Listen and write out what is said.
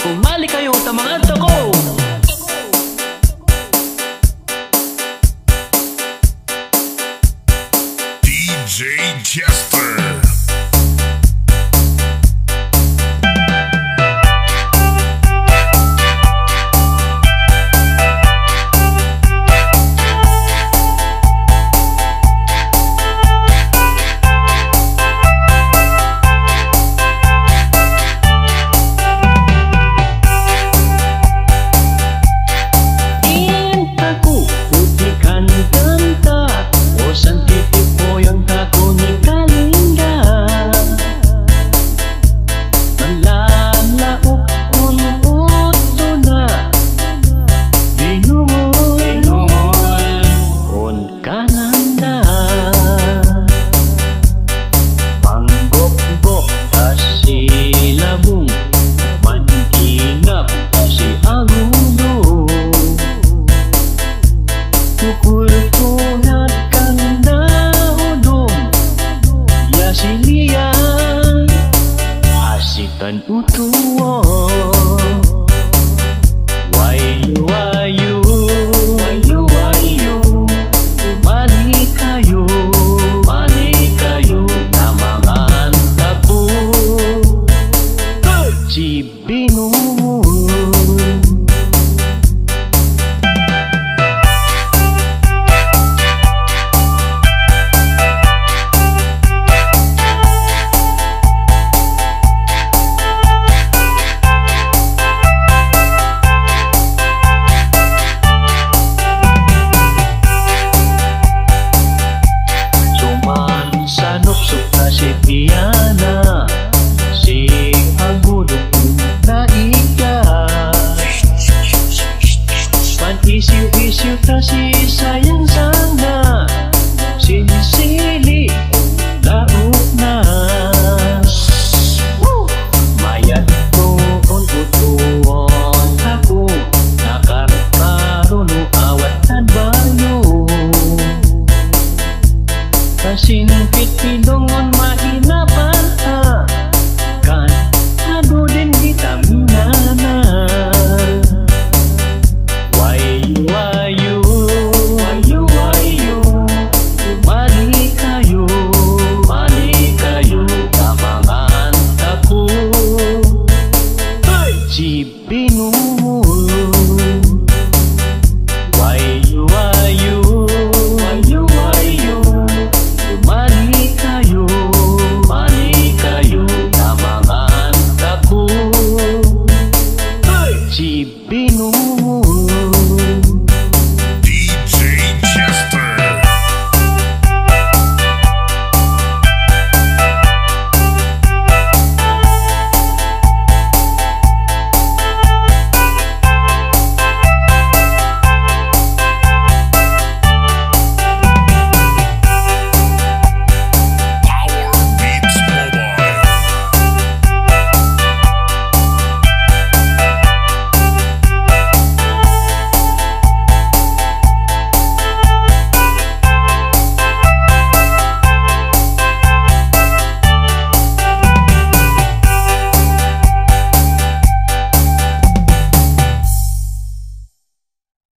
Umali kayo ta mga ko. DJ Jester. Asitan utuwo wayu wayu wayu wayu mali kayo na mga tapo si Binuoy. Si Piana, si Agudok na ika, pan-isiw-isiw ta si sayang sana, sinisili lauk na mayat noon utuon ako nakarkarono awat at bayo kasinpit pinongon mahinap